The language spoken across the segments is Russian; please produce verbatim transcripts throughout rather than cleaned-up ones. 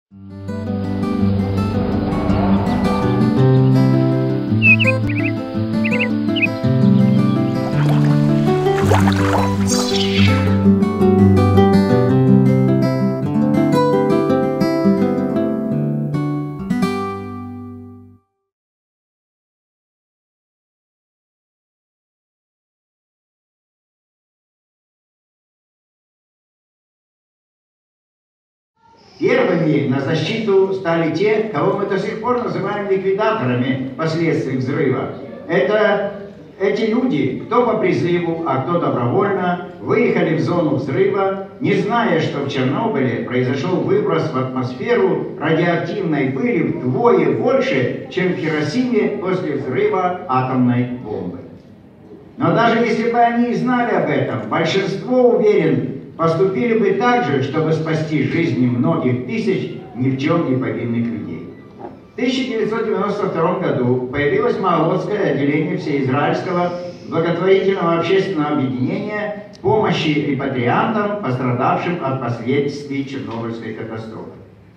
Первыми на защиту стали те, кого мы до сих пор называем ликвидаторами последствий взрыва. Это эти люди, кто по призыву, а кто добровольно, выехали в зону взрыва, не зная, что в Чернобыле произошел выброс в атмосферу радиоактивной пыли вдвое больше, чем в Хиросиме после взрыва атомной бомбы. Но даже если бы они и знали об этом, большинство, уверен, поступили бы так же, чтобы спасти жизни многих тысяч ни в чем не повинных людей. В тысяча девятьсот девяносто втором году появилось Маалотское отделение Всеизраильского благотворительного общественного объединения помощи репатриантам, пострадавшим от последствий Чернобыльской катастрофы.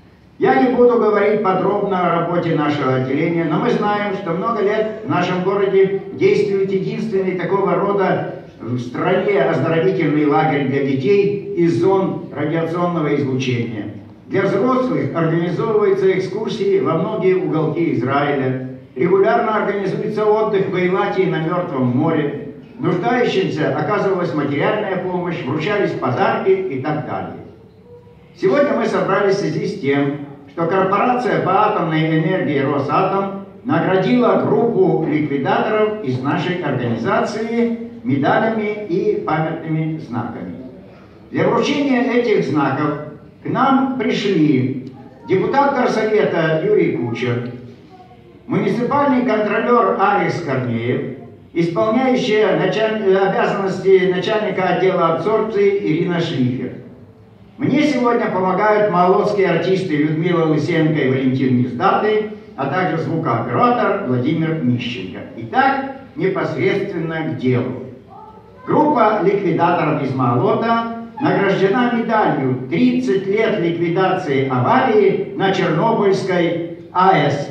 Я не буду говорить подробно о работе нашего отделения, но мы знаем, что много лет в нашем городе действует единственный такого рода в стране оздоровительный лагерь для детей из зон радиационного излучения. Для взрослых организовываются экскурсии во многие уголки Израиля. Регулярно организуется отдых в Эйлате и на Мертвом море. Нуждающимся оказывалась материальная помощь, вручались подарки и так далее. Сегодня мы собрались в связи с тем, что корпорация по атомной энергии Росатом наградила группу ликвидаторов из нашей организации медалями и памятными знаками. Для вручения этих знаков к нам пришли депутат Горсовета Юрий Кучер, муниципальный контролер Алекс Корнеев, исполняющая началь... обязанности начальника отдела абсорбции Ирина Шлифер. Мне сегодня помогают маалотские артисты Людмила Лысенко и Валентин Нездаты, а также звукооператор Владимир Мищенко. Итак, непосредственно к делу. Группа ликвидаторов из Маалота награждена медалью тридцать лет ликвидации аварии на Чернобыльской АЭС.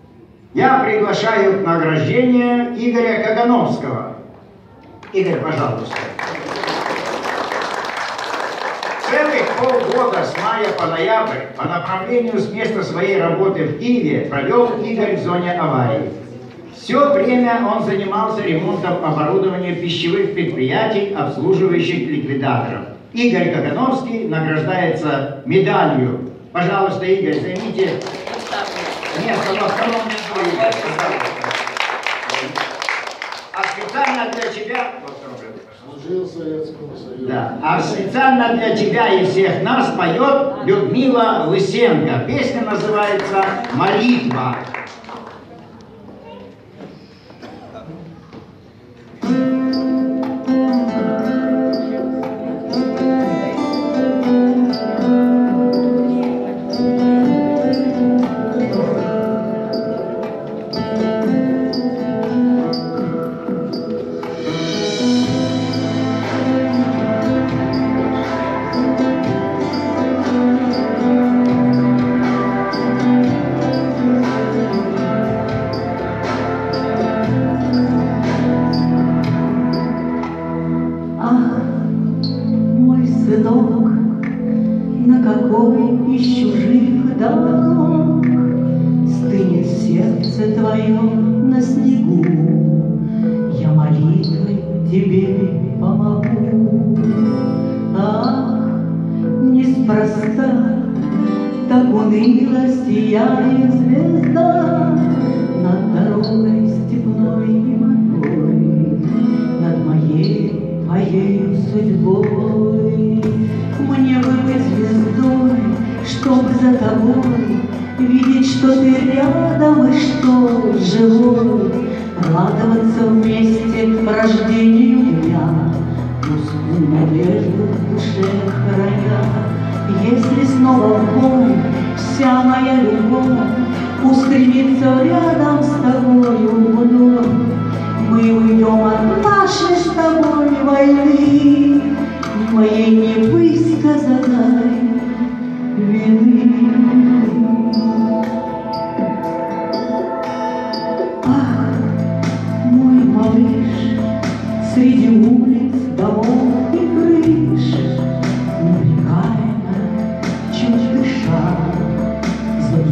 Я приглашаю к награждению Игоря Кагановского. Игорь, пожалуйста. Целых полгода с мая по ноябрь по направлению с места своей работы в Киеве провел Игорь в зоне аварии. Все время он занимался ремонтом оборудования пищевых предприятий, обслуживающих ликвидаторов. Игорь Кагановский награждается медалью. Пожалуйста, Игорь, займите место во втором ряду. А специально для тебя... Да. А специально для тебя и всех нас поет Людмила Лысенко. Песня называется «Молитва». Моей невысказанной вины.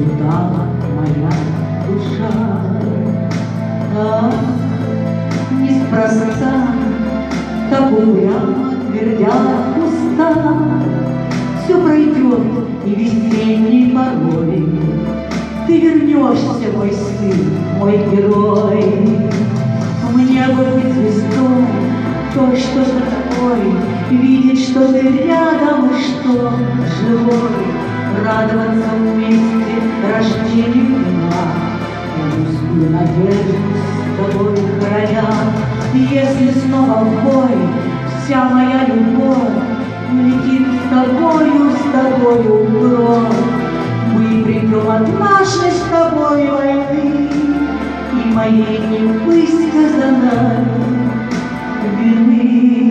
устала моя душа. Ах, неспроста так упрямо твердят уста. Все пройдет и весенней порой ты вернешься, мой сын, мой герой. Мне бы быть звездой, той, что за тобой, видеть, что ты рядом и что живой, радоваться вместе рождению дня, русскую надежду с тобой храня. И если снова в бой вся моя любовь летит с тобою, с тобою вброд, мы придем от нашей с тобой войны и моей невысказанной вины.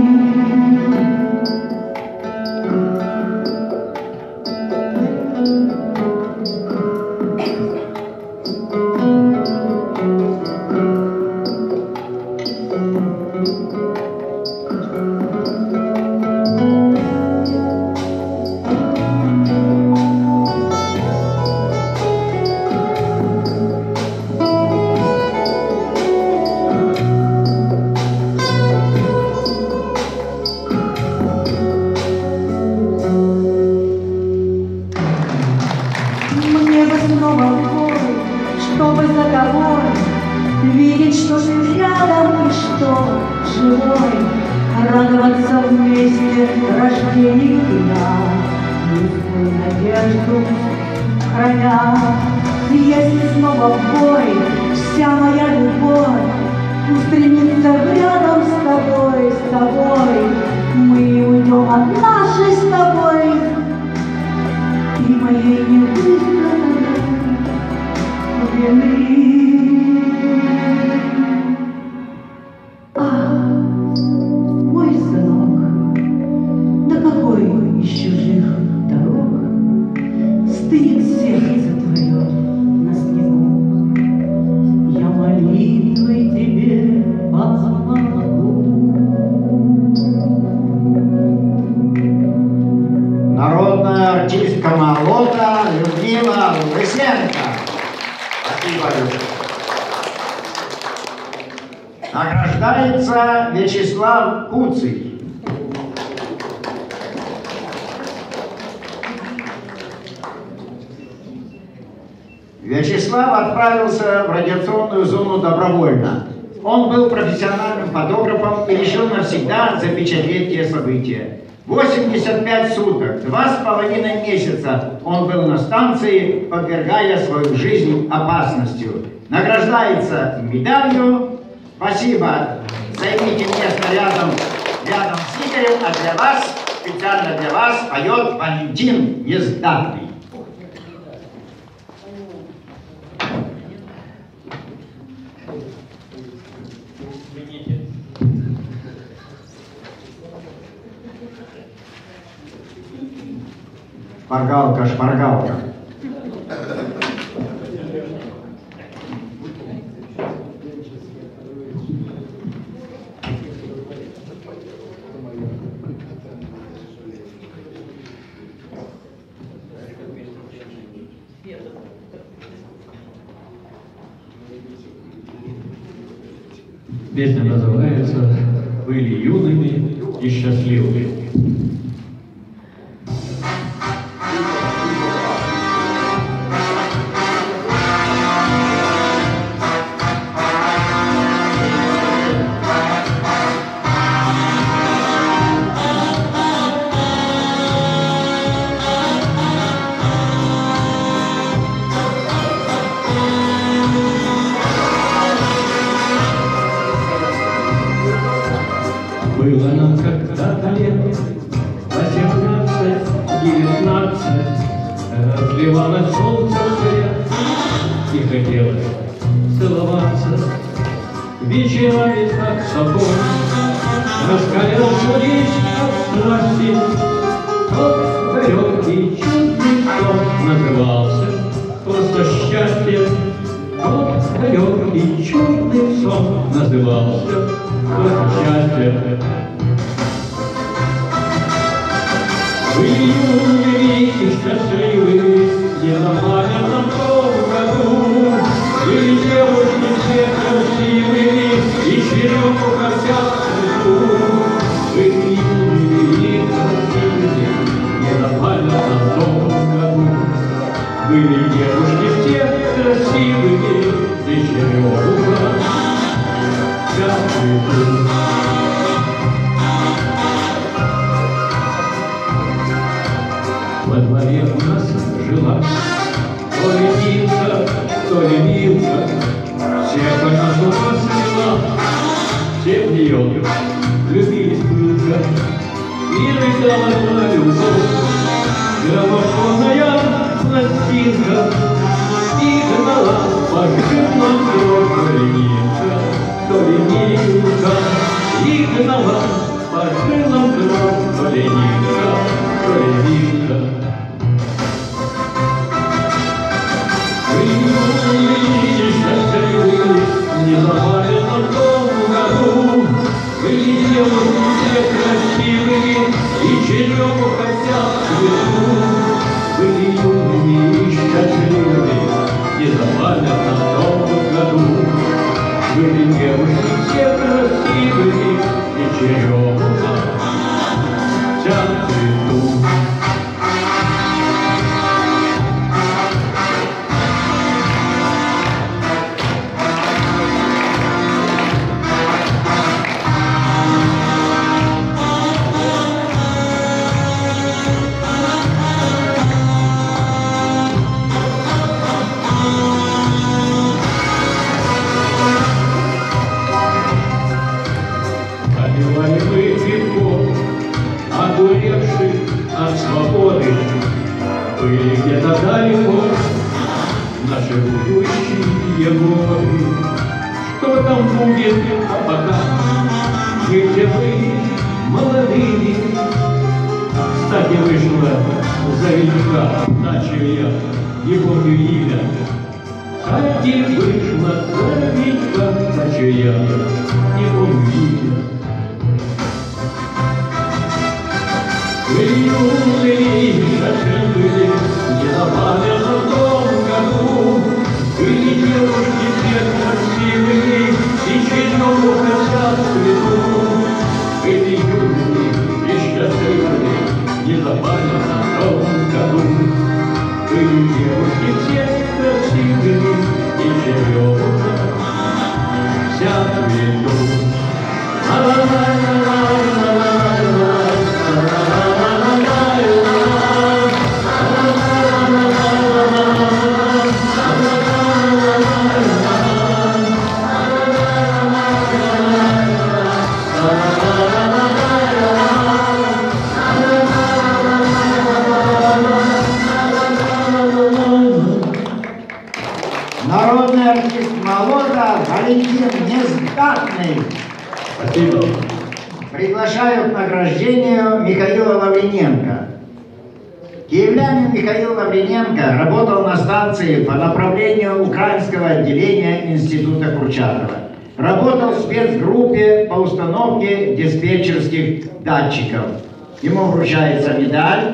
Чтобы за тобой видеть, что ты рядом и что живой, радоваться вместе рождению дня, русскую надежду храня. И если снова в бой вся моя любовь устремится рядом с тобой, с тобой, мы уйдем от нашей с тобой и моей невысказанной вины. Ах, мой сынок, до какой из чужих дорог стынет сердце твое на снегу? Я молитвой тебе помогу. Народная артистка Молота Людмила Лысенко. Награждается Вячеслав Куцый. Вячеслав отправился в радиационную зону добровольно. Он был профессиональным фотографом и решил навсегда запечатлеть те события. восемьдесят пять суток, два с половиной месяца он был на станции, подвергая свою жизнь опасностью. Награждается медалью. Спасибо. Займите место рядом, рядом с Игорем, а для вас, специально для вас, поет Валентин Нездатный. Шпаргалка, шпаргалка. Песня называется «Были юными и счастливыми». Было нам когда-то лет восемнадцать, девятнадцать, разливалось солнце свет, и хотелось целоваться. Вечерами, как собой, раскалялся весь от страсти. Тот далекий чудный сон назывался просто счастье. Тот далекий чудный сон назывался счастье. Были юными и счастливыми, не ломая Были девушки все красивые, и черемуха цветут. Во дворе у нас жила то ли Нинка, то ли Милка, всех она с ума свела, все в нее влюбились пылко, и рыдала на любовь граммофонная пластинка, и гнала по жилам кровь то ли Нинка, то ли Милка, и гнала по жилам кровь то ли Нинка, то ли Милка. Не забавила в том году, были девушки все красивые, и черемуха вся в цвету. Были юными и счастливыми, не забавила в том году. Были девушки все красивые, и черемуха вся в цвету. От свободы были где-то далеко наши будущие годы. Что там будет, а пока мы все были молодыми. Кстати, вышла за Витька, начал я, не помню имя. Кстати, вышла за Витька, начал я, не помню имя. Вы юные, совсем были, не забавили в том году. Были девушки все красивые, и черемуха вся в цвету. Были юные и счастливые, не забавили в том году. Были девушки все красивые, и черемуха вся в цвету. Народный артист Молота Валентин Нездатный. Спасибо. Приглашаю к награждению Михаила Лавриненко. Киевлянин Михаил Лавриненко работал на станции по направлению украинского отделения Института Курчатова. Работал в спецгруппе по установке диспетчерских датчиков. Ему вручается медаль,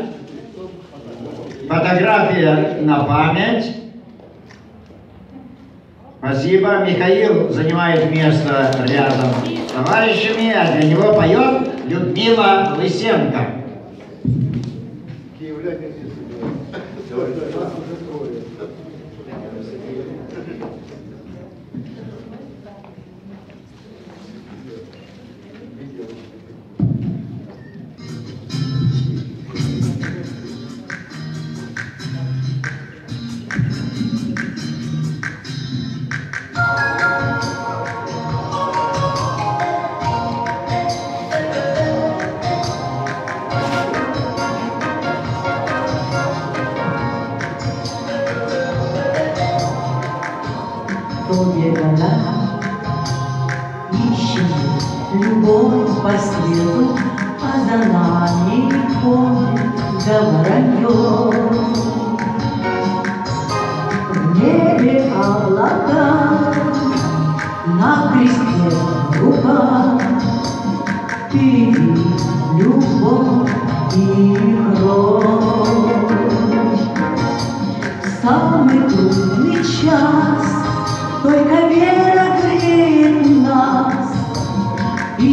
фотография на память. Спасибо. Михаил занимает место рядом с товарищами, а для него поет Людмила Лысенко. Долгие года ищем любовь по свету, а за нами ходит говоранье. В небе облака, на кресте рука, впереди любовь и кровь. В самый трудный час только вера греет нас и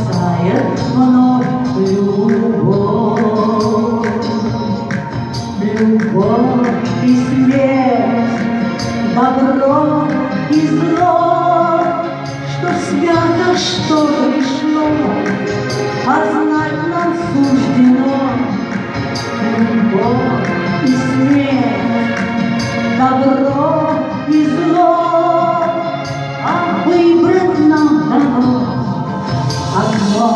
спасает вновь любовь. любовь и смерть, добро и зло, что свято, что грешно, познать нам суждено. Любовь и смерть, добро и зло, а выбрать нам дано одно.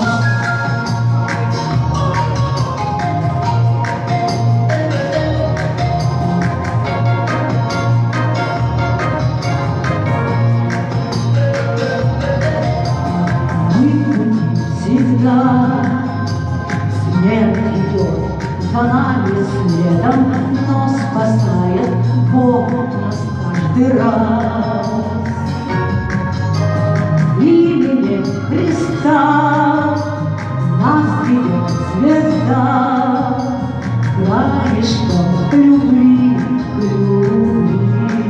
Смерть идет за нами следом, но спасает Бог нас каждый раз. Именем Христа нас ведет звезда, краешком любви к любви.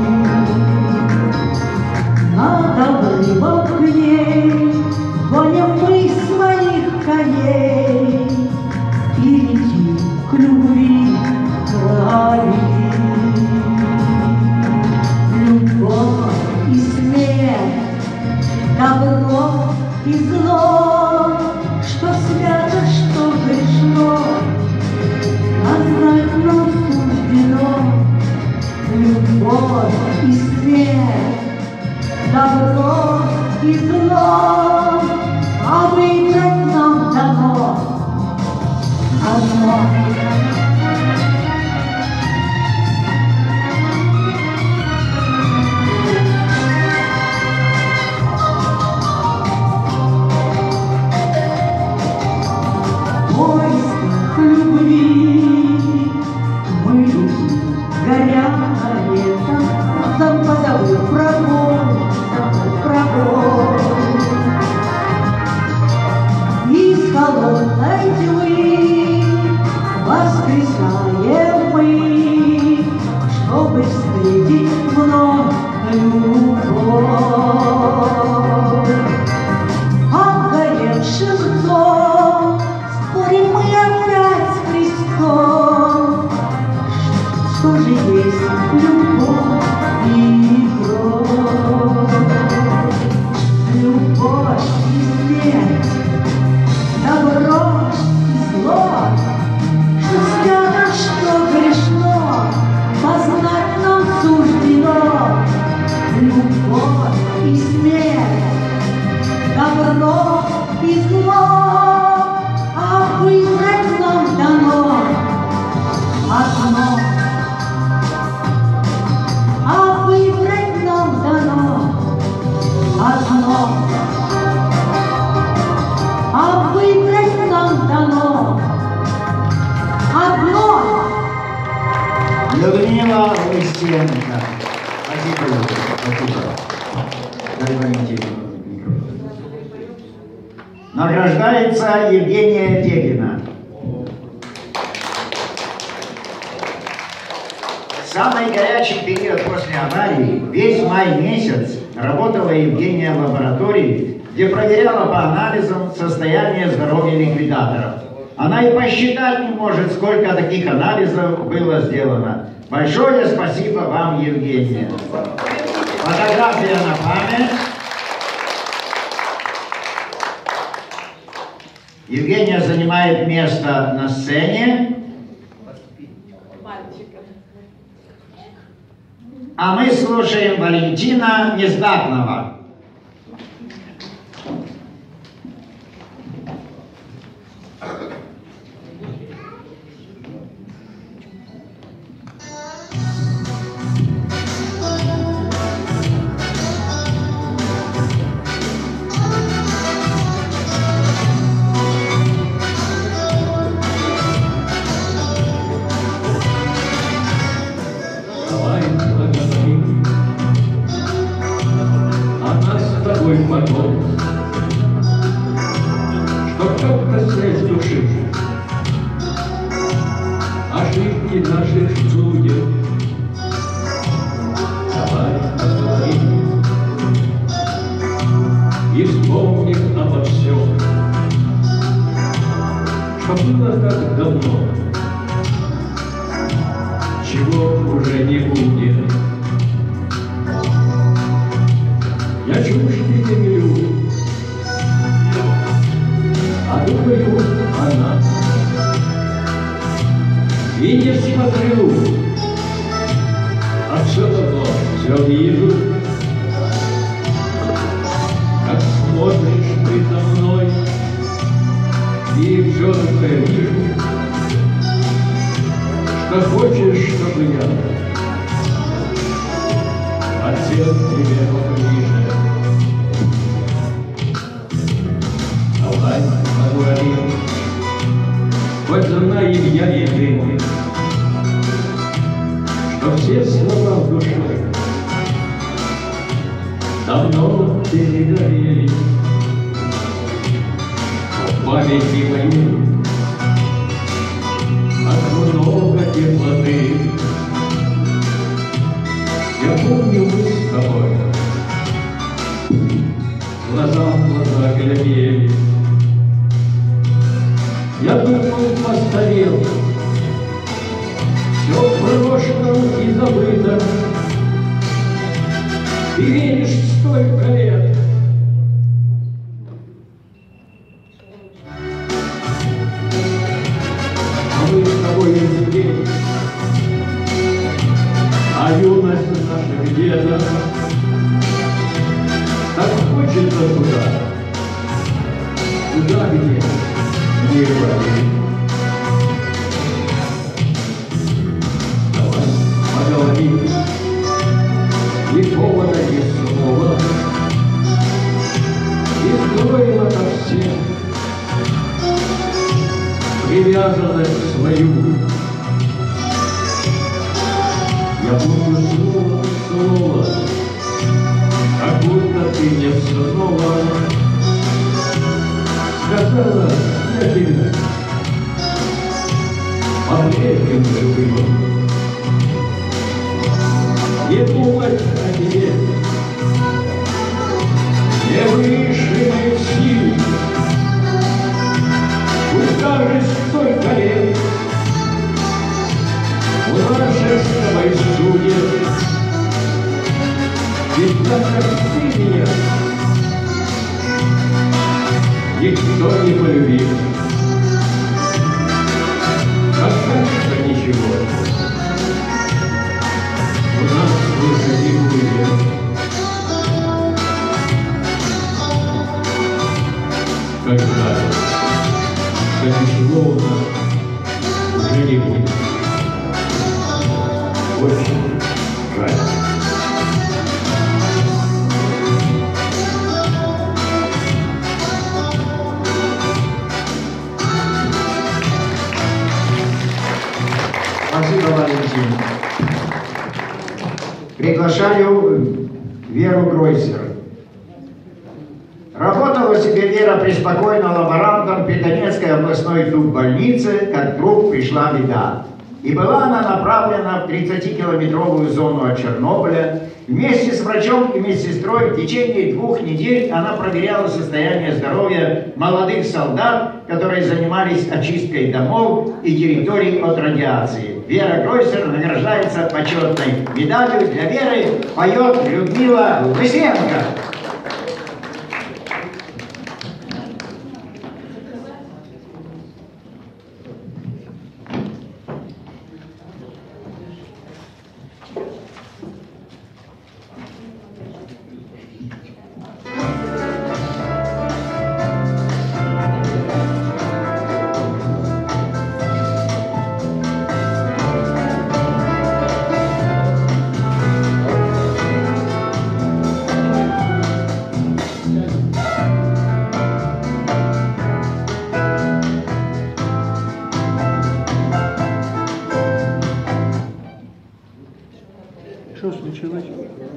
Над обрывом к ней гоним мы своих коней и летим к любви крови. Любовь и смерть, добро и зло, что свято, что грешно, познать нам суждено. Любовь и смерть, добро и зло, а выбрать нам дано одно. В поисках любви мы летим, горя летом, забыв прогон, забыв прогон. Из холодной тьмы воскресаем мы, чтобы встретить вновь любовь. Обгоревшим ртом спорим мы опять с Христом, что же есть любовь и кровь. Любовь и смерть, добро и зло, что свято, что грешно, познать нам суждено. Любовь и смерть, добро и зло, а выбрать нам дано одно. А выбрать нам дано одно. А выбрать нам дано одно. Людмила Устенко. Спасибо, спасибо. Дай Валентину микрофон. Награждается Евгения Дегина. Самый горячий период после аварии, весь май месяц, работала Евгения в лаборатории, где проверяла по анализам состояние здоровья ликвидаторов. Она и посчитать не может, сколько таких анализов было сделано. Большое спасибо вам, Евгения. Фотография на память. Евгения занимает место на сцене. А мы слушаем Валентина Нездатного. Потом, чтоб только снять души ошибки наших судеб. Давай поговорим и вспомним обо всем, что было так давно. все вижу, как смотришь предо мной, и четко вижу, что хочешь, чтобы я подсел к тебе поближе. Давай поговорим, хоть знаем я и ты, что все слова в душе давно перегорели. В памяти моей так много теплоты. Я помню, мы с тобой глаза в глаза глядели. Я думал, постарел, все в прошлом и забыто. Ты веришь столько лет. А мы с тобой день, а юность наша где-то. Так хочется туда, туда, где небо. Давай поговорим, ни повода, ни слова, и стоило на всех привязанность свою. Я помню слово, слово, как будто ты мне снова сказала, я тебя по-прежнему живым. Не думать о тебе, не выше моих сил. Пусть даже столько лет в нашей с тобой судьбе, ведь так как ты меня никто не полюбил. Как конечно ничего, у нас выходи будет. Когда, как ничего у нас уже не будет. Очень жаль. Спасибо, Валентин. Приглашаю Веру Гройсер. Работала себе Вера преспокойно лаборантом Пятидонецкой областной туббольницы, как вдруг пришла беда. И была она направлена в тридцатикилометровую зону от Чернобыля. Вместе с врачом и медсестрой в течение двух недель она проверяла состояние здоровья молодых солдат, которые занимались очисткой домов и территорий от радиации. Вера Гройсер награждается почетной медалью. Для Веры поет Людмила Лысенко. Что случилось?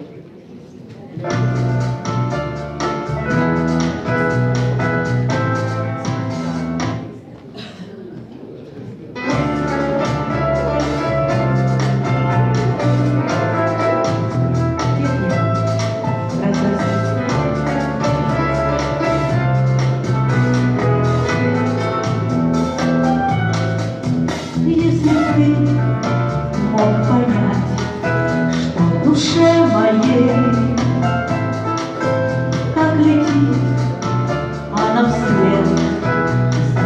Если ты мог понять, что в душе моей, как летит она вслед за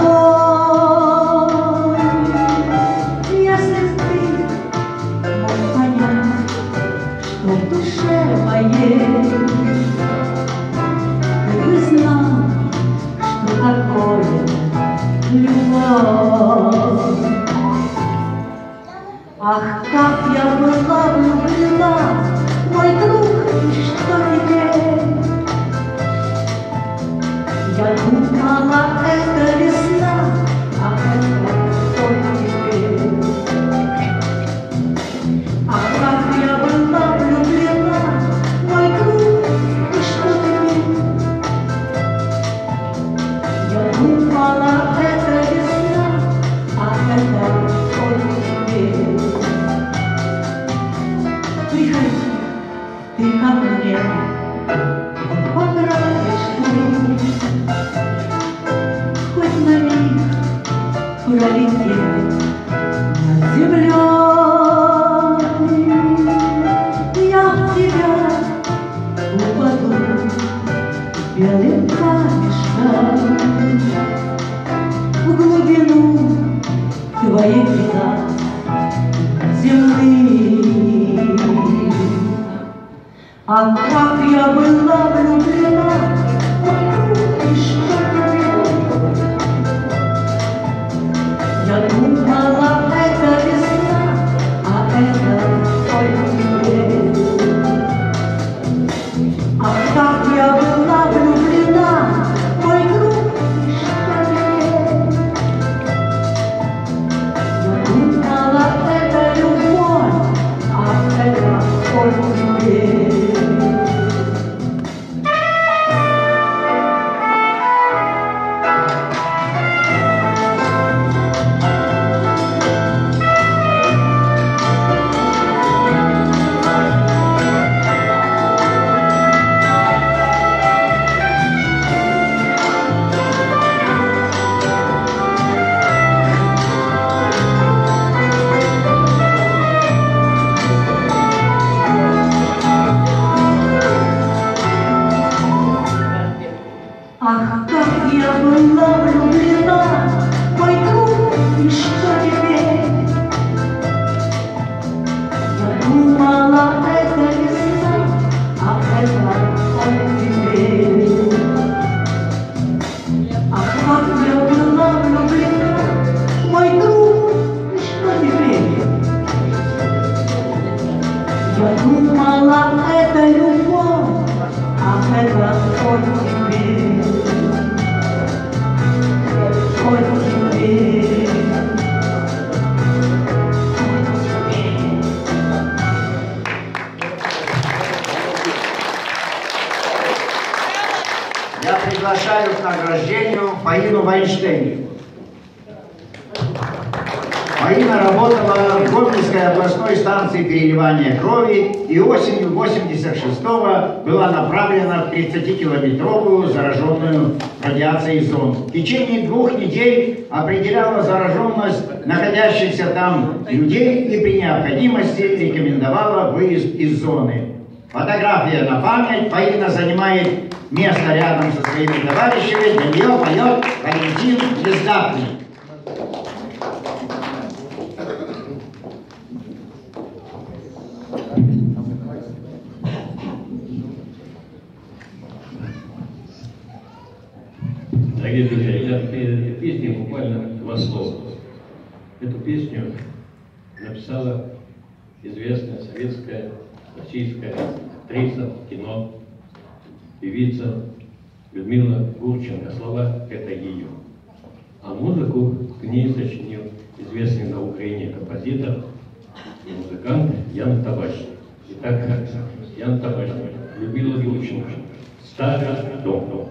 тобой. Если ты мог понять, что в была влюблена, мой друг, и что теперь? Я думала, это весна, а это только теперь. А как я была влюблена, мой друг, и что теперь? Я думала, это весна, а это только теперь. Приходи, ты ко мне, понравишься мне, хоть на миг пролететь над землей. Я в тебя упаду белым камешком в глубину твоих глаз земли. А как я была влюблена, мой друг, и что теперь? Я думала, это весна, а это только теперь. А как я была влюблена, мой друг, и что теперь? Я думала, это любовь, а это только теперь. Ах, как я была влюблена, мой друг, и что теперь? Я думала, это весна, а это только теперь. Ах, как я была влюблена, мой друг, и что теперь? Я думала, это любовь, а это только теперь. Я приглашаю к награждению Фаину Вайнштейн. Фаина работала в Гомельской областной станции переливания крови и осенью восемьдесят шестого была направлена в тридцатикилометровую зараженную радиацией зону. В течение двух недель определяла зараженность находящихся там людей и при необходимости рекомендовала выезд из зоны. Фотография на память. Фаина занимает место рядом со своими товарищами. Для нее поет Валентин Бездатный. Дорогие друзья, я перед песней буквально два слова. Эту песню написала известная советская, российская актриса, кино, певица Людмила Гурченко. Слова — это ее. А музыку к ней сочинил известный на Украине композитор и музыкант Ян Табачник. Итак, Ян Табачник, Людмила Гурченко. Старый дом.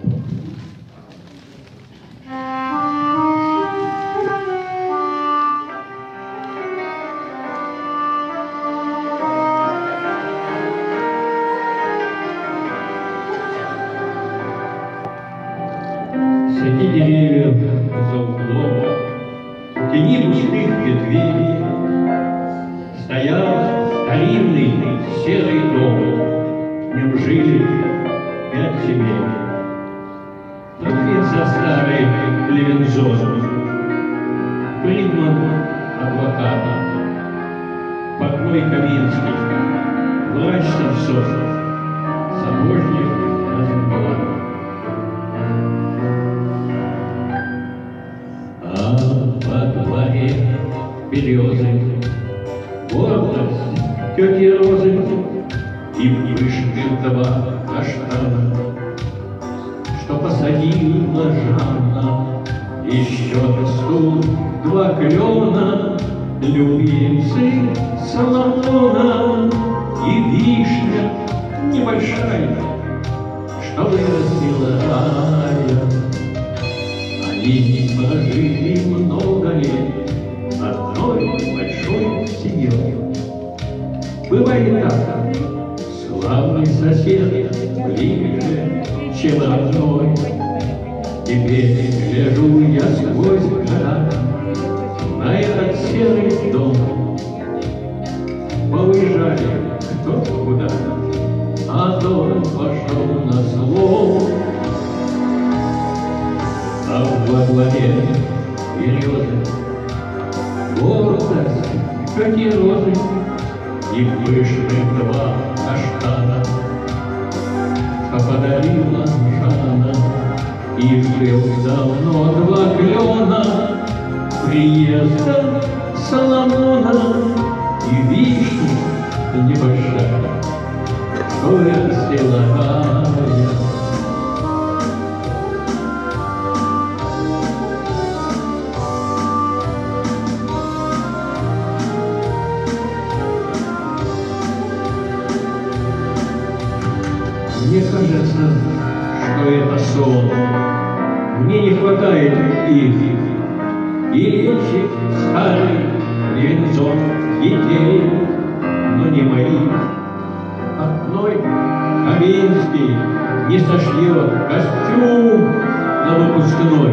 Среди деревьев за углом, в тени густых ветвей, стоял старинный серый дом. В нем жили пять семей. Находится старый Левинзон, Фридман адвоката, Портной Каминский, врач Самсов, сапожник Розенблат. А во дворе березы гордость тети Розы и пышных два каштана, что посадила Жанна. Еще растут два клена, любимцы Соломона, и вишня небольшая, что вырастила Ая. Они прожили много лет одной большой семьей. Бывает так, славный сосед ближе, чем родной. Теперь гляжу я сквозь года на этот серый дом. Повыезжали кто-то куда-то, а дом пошел на слом. А во дворе березы, гордость, как и розы, и пышных два каштана, что подарила Жанна. И жил давно два клена приезда Соломона, и вишня небольшая, что вырастила Ая. Мне кажется, что это сон. Мне не хватает их, и лечит старый венцом детей, но не моих. Одной Каминский не сошьет костюм на выпускной,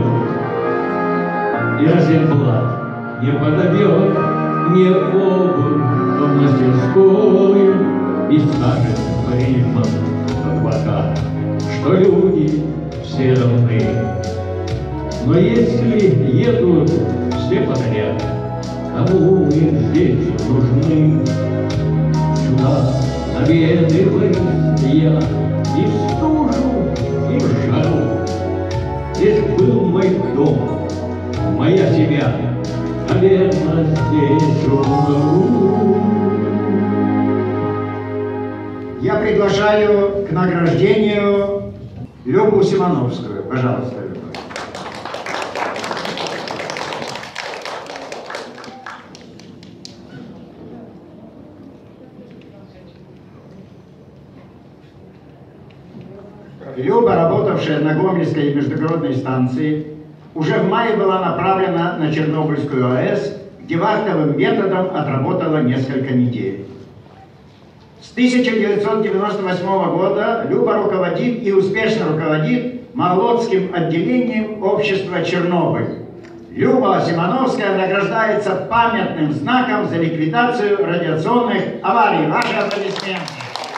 и Розенблат не подобьет мне обувь в мастерскую, и скажет Фридман адвокат, что люди все равны. Но если едут все подряд, кому им здесь нужны? Сюда наведываюсь я и в стужу, и в жару. Здесь был мой дом, моя семья, наверное, здесь умру. Я приглашаю к награждению Любу Симоновскую. Пожалуйста, Люба. Люба, работавшая на Гомельской междугородной станции, уже в мае была направлена на Чернобыльскую АЭС, где вахтовым методом отработала несколько недель. С тысяча девятьсот девяносто восьмого года Люба руководит и успешно руководит Молодским отделением общества «Чернобыль». Люба Симоновская награждается памятным знаком за ликвидацию радиационных аварий. Ваши аплодисменты.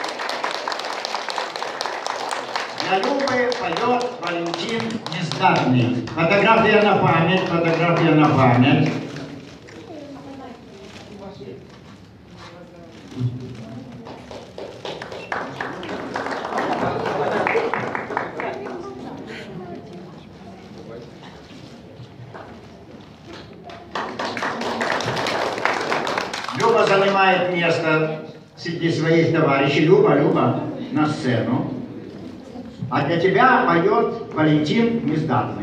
Для Любы поет Валентин Нездатный. Фотография на память, фотография на память. Люба занимает место среди своих товарищей. Люба, Люба, на сцену. А для тебя поет Валентин Нездатный.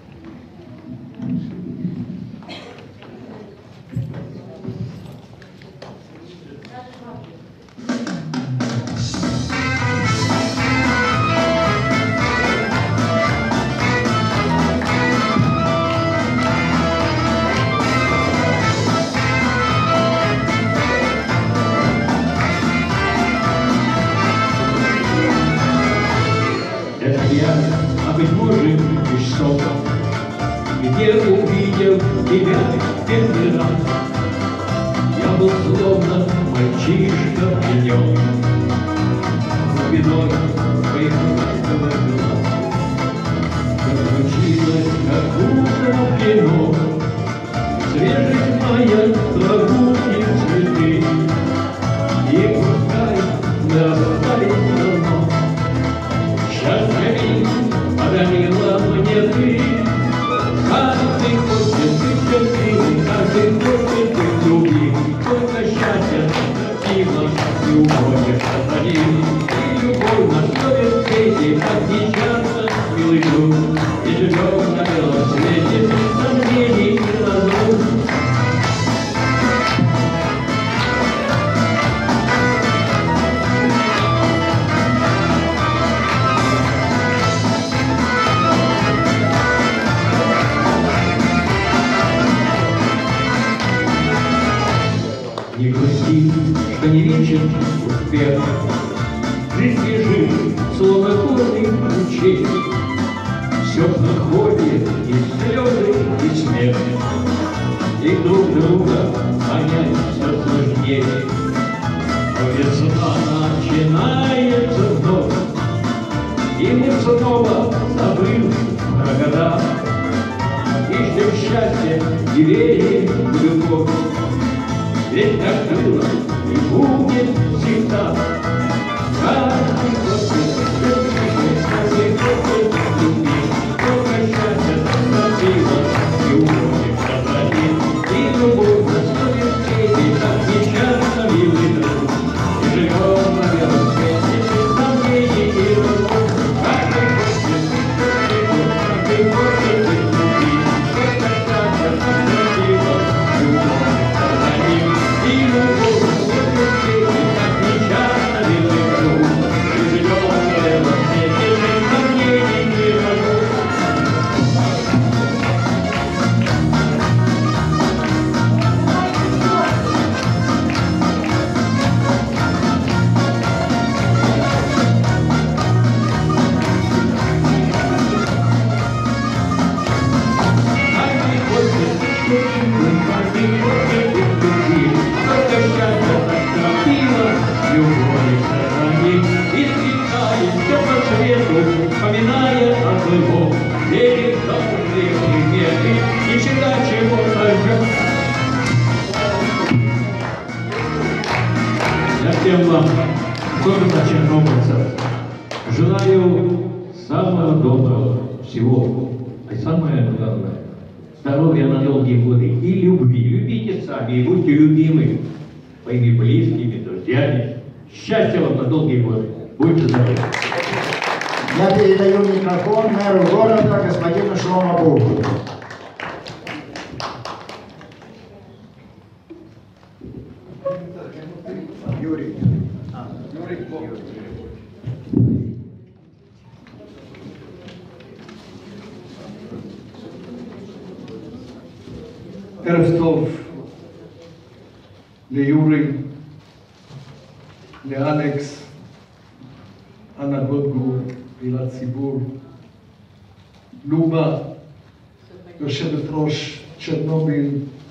А быть может, лишь сон, где увидел тебя первый раз. Я был словно мальчишка в днем, глубиной твоих глаз. Как случилось, как будто в кино, свежесть моя, прогулки, цветы. И пускай мы расстались давно, счастье подарила мне ты. Каждый хочет быть счастливым, каждый хочет быть любим. Только счастье, красиво. и уходишь один. И любовь на слове свете, как нечасто, милый друг, и живем на белом свете, без сомнений и разлук. Не грусти, что не вечен успех, жизнь бежит, словно горный ручей. Все проходит, и слезы, и смех, и друг друга понять все сложнее. Но весна начинается вновь, и мы снова, забыв про года, ищем счастье и верим в любовь. Ведь так было и будет всегда. Каждый год, каждый год любви, только счастье наступило, и уходишь один. И любовь на слове свете, так нечасто, милый друг, и живем на белом свете, без сомнений и разлук. Каждый год, каждый год любви, только счастье наступило, и уходишь один. И любовь на слове свете, так нечасто, милый друг, и живем на белом свете, без сомнений и разлук. Каждый хочет счастливым, каждый хочет любви, только счастье наступило, и уходишь один. И слетает все по свету, вспоминая о былом, верит в добрые приметы и всегда чего-то ждет. Я всем вам, особенно чернобыльцам, желаю самого доброго всего, и самое главное — здоровья на долгие годы и любви. Любите сами и будьте любимы своими близкими, друзьями. Счастья вам на долгие годы. Будьте здоровы. Я передаю микрофон мэру города господину Шломо Бургу. Юрий. А, Юрий. ערב טוב ליורי, לאלכס, אנה גודגור, פעילת ציבור, לובה, יושבת ראש צ'רנוביל,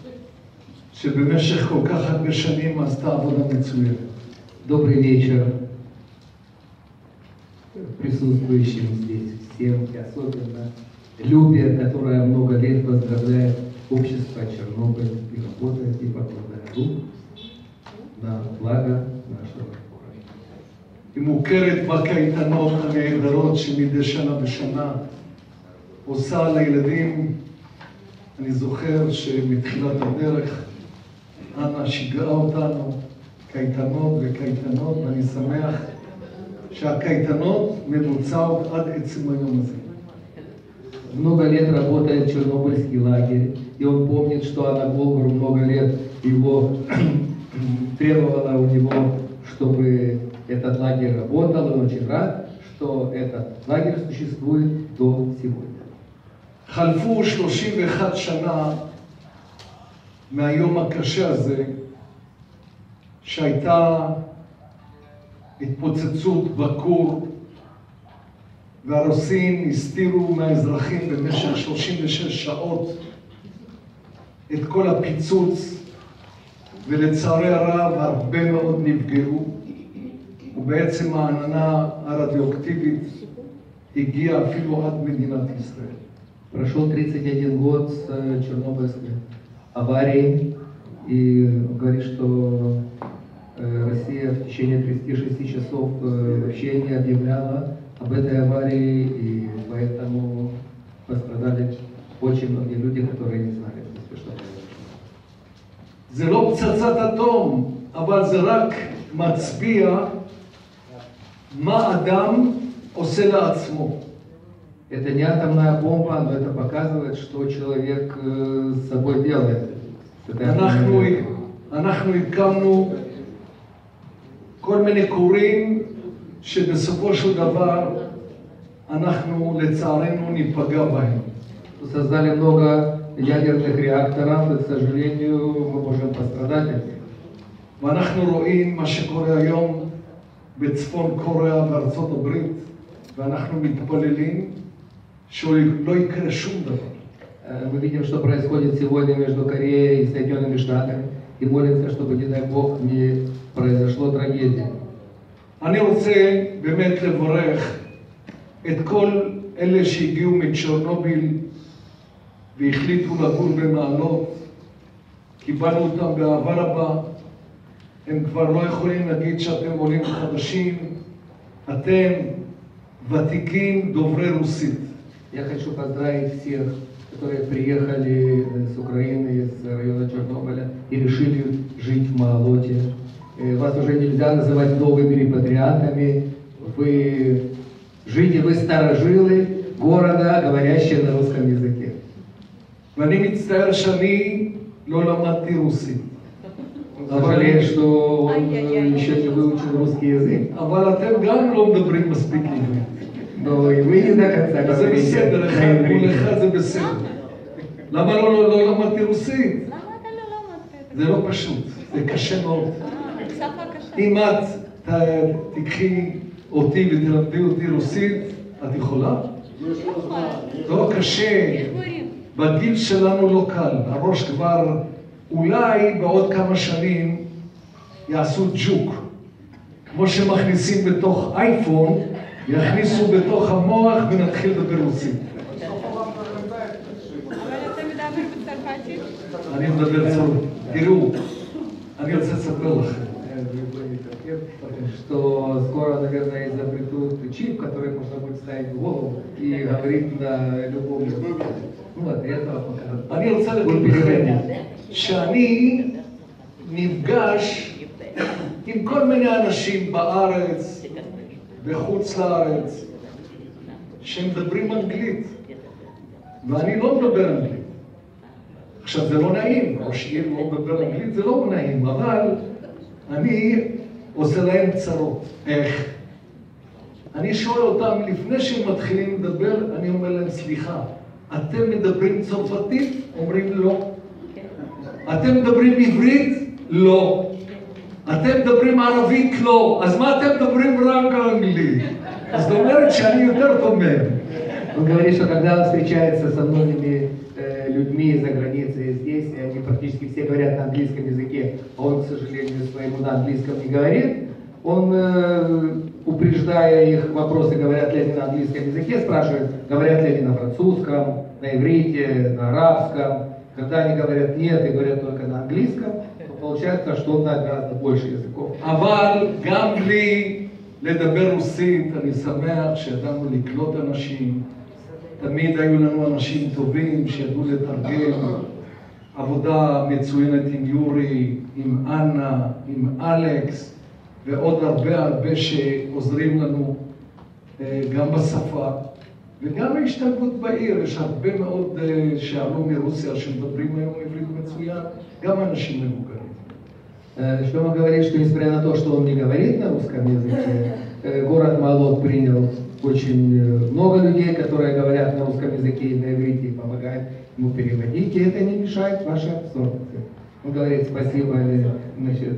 שבמשך כל כך הרבה שנים עשתה עבודה מצוינת. Добрый вечер присутствующим здесь всем, и особенно Любе, которая много лет возглавляет общество Чернобыль и работает непокладая рук на благо нашего города. היא מוכרת בקייטנות הנהדרות שמדי שנה בשנה עושה לילדים. אני זוכר שמתחילת הדרך אנה שיגעה אותנו קייטנות וקייטנות, ואני שמח שהקייטנות מבוצעות עד עצם היום הזה. Много лет работает Чернобыльский лагерь, и он помнит, что Анна Голгор много лет его требовала у него, чтобы этот лагерь работал, и он очень рад, что этот лагерь существует до сегодня. חלפו שלושים ואחת שנה מהיום הקשה הזה, שהייתה התפוצצות בכור, והרוסים הסתירו מהאזרחים במשך שלושים ושש שעות את כל הפיצוץ, ולצערי הרב הרבה מאוד נפגעו, ובעצם העננה הרדיואקטיבית הגיעה אפילו עד מדינת ישראל. Прошел тридцать один год с Чернобыльской аварии, и говорит, что Россия в течение тридцати шести часов вообще не объявляла об этой аварии, и поэтому пострадали очень многие люди, которые не знали, что произошло. זה לא פצצת אטום, אבל זה רק מצביע מה אדם עושה לעצמו. Это не атомная бомба, но это показывает, что человек э, с собой делает. אנחנו, אנחנו הקמנו כל מיני כורים שבסופו של דבר אנחנו לצערנו ניפגע בהם. Создали много ядерных реакторов, и, к сожалению, мы можем пострадать от них. ואנחנו רואים מה שקורה היום בצפון קוריאה בארצות הברית, ואנחנו מתפללים שלא יקרה שום דבר. Мы видим, что происходит сегодня между Кореей и Соединенными Штатами, и молимся, чтобы, не дай Бог, не произошло трагедии. אני רוצה באמת לברך את כל אלה שהגיעו מצ'רנוביל והחליטו לגור במעלות. קיבלנו אותם באהבה רבה. הם כבר לא יכולים להגיד שאתם עולים חדשים. אתם ותיקים דוברי רוסית. Я хочу поздравить всех, которые приехали с Украины, из района Чернобыля и решили жить в Маалоте. Вас уже нельзя называть новыми репатриантами. Вы жители, вы старожилы города, говорящие на русском языке. ואני מצטער שאני לא למדתי רוסית. Сожалею, что он еще не выучил русский язык. אבל אתם גם לא מדברים מספיק עברית. Но и вы не до конца זה говорите בסדר, на אחד מול иврите. אחד זה בסדר. למה לא, לא, לא למדתי רוסית? למה אתה לא למדת? זה לא פשוט, זה קשה מאוד. שפה קשה. אם את ת- תיקחי אותי ותלמדי אותי רוסית, את יכולה? לא קשה. בגיל שלנו לא קל. הראש כבר, אולי בעוד כמה שנים יעשו ג'וק. כמו שמכניסים בתוך אייפון, יכניסו בתוך המוח ונתחיל לדבר רוסית. אבל אתה מדבר בצרפתית? אני מדבר צרפתית. תראו, אני רוצה לספר לכם. Что скоро, наверное, изобретут чип, который можно будет ставить в голову и говорить на любом языке. Ну ладно, этого пока. אני רוצה להגיד לכם שאני נפגש עם כל מיני אנשים בארץ, בחוץ לארץ, שמדברים אנגלית, ואני לא מדבר אנגלית. עכשיו, זה לא נעים, ראש עיר לא מדבר אנגלית, זה לא נעים, אבל אני עושה להם צרות. איך? אני שואל אותם, לפני שהם מתחילים לדבר, אני אומר להם, סליחה, אתם מדברים צרפתית? אומרים לא. אתם מדברים עברית? לא. אתם מדברים ערבית? לא. אז מה אתם מדברים רק אנגלית? אז זאת אומרת שאני יותר טוב מהם. Он говорит, что когда он встречается со многими э, людьми из-за границы и здесь, и они практически все говорят на английском языке, а он, к сожалению, своему на английском не говорит, он, э, упреждая их вопросы, говорят ли они на английском языке, спрашивает, говорят ли они на французском, на иврите, на арабском. Когда они говорят нет и говорят только на английском, то получается, что он знает гораздо больше языков. אבל גם בלי לדבר רוסית, אני שמח שידענו לקלוט אנשים. תמיד היו לנו אנשים טובים שידעו לתרגם. עבודה מצוינת עם יורי, עם אנה, עם אלכס, ועוד הרבה הרבה שעוזרים לנו גם בשפה. וגם ההשתלבות בעיר, יש הרבה מאוד שעלו מרוסיה שמדברים היום עברית מצוין, גם אנשים מבוגרים. Шлёма говорит, что несмотря на то, что он не говорит на русском языке, город Маалот принял очень много людей, которые говорят на русском языке и на иврите, и помогают ему переводить, и это не мешает вашей абсорбции. Он говорит спасибо, значит,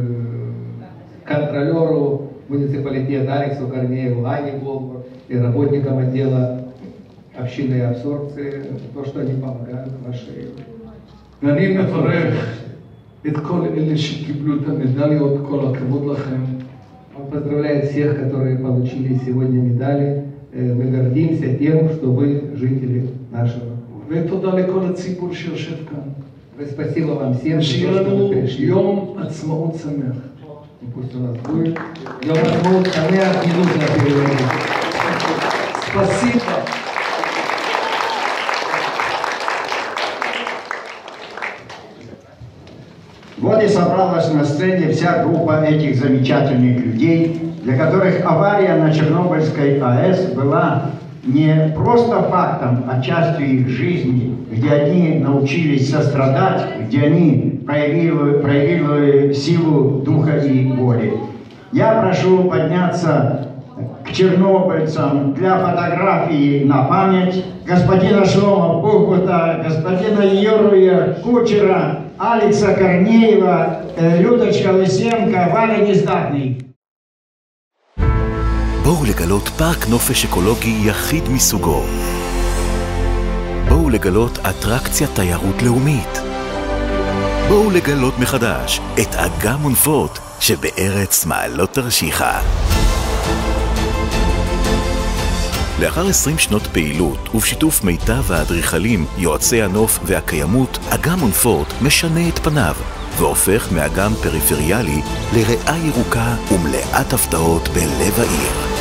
контролеру муниципалитета Алексу Корнееву, Ане Голбу и работникам отдела общинной абсорбции, то, что они помогают вашей... ואני מברך את כל אלה שקיבלו את המדליות, כל הכבוד לכם. Он поздравляет всех, которые получили сегодня медали. Мы гордимся тем, что вы жители нашего. ותודה לכל הציבור שיושב כאן. Спасибо вам всем, שיהיה что לנו вы пришли. יום עצמאות שמח. И пусть у нас будет. Йом Ашмут Самеах, не нужно переводить. спасибо. Вот и собралась на сцене вся группа этих замечательных людей, для которых авария на Чернобыльской АЭС была не просто фактом, а частью их жизни, где они научились сострадать, где они проявили, проявили силу духа и воли. Я прошу подняться к чернобыльцам для фотографии на память господина Шлома Пухута, господина Юрия Кучера, Алекса Корнеева, Людочка Лысенко, Валя Нездатный. בואו לגלות פארק נופש אקולוגי יחיד מסוגו. בואו לגלות אטרקציית תיירות לאומית. בואו לגלות מחדש את אגם מונפות שבארץ מעלות תרשיחא. לאחר עשרים שנות פעילות ובשיתוף מיטב האדריכלים, יועצי הנוף והקיימות, אגם מונפות משנה את פניו והופך מאגם פריפריאלי לריאה ירוקה ומלאת הפתעות בלב העיר.